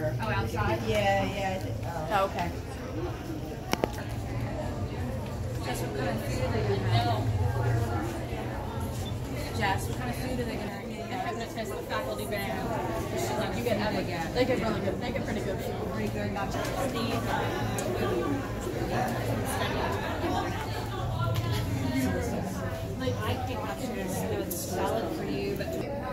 here. Oh, outside? Yeah, yeah. I think, Oh, okay. Jess, what kind of food are they going to have? Jess, what kind of food are they going to have? The faculty band. You get everything. They get really good. They get pretty good food. Pretty good. Not just Steve. Like, I can't watch this. I know it's solid for you, but.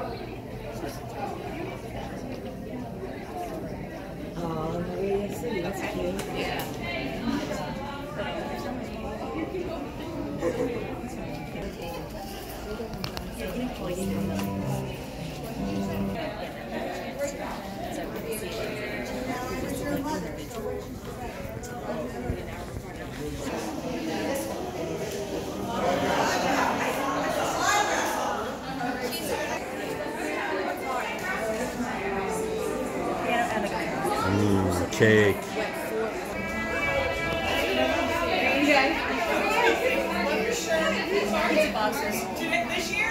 oh, yeah, see, that's cute. Yeah. Cake. This year?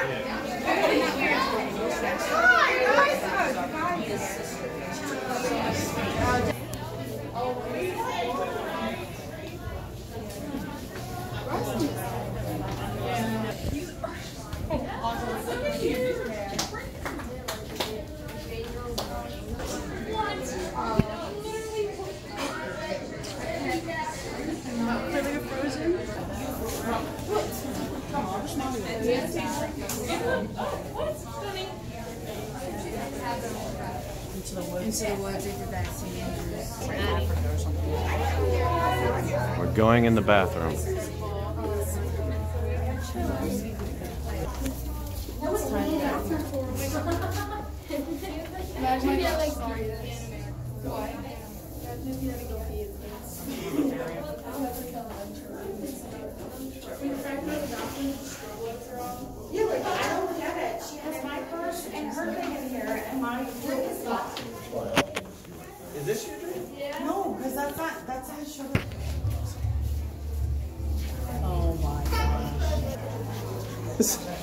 Into the woods, they did that St. Andrews. We're going in the bathroom. Yeah, like, I don't get it. She has my purse and her thing in here, and my drink is not. Is this your drink? Yeah. No, because that's not sugar. Oh my gosh.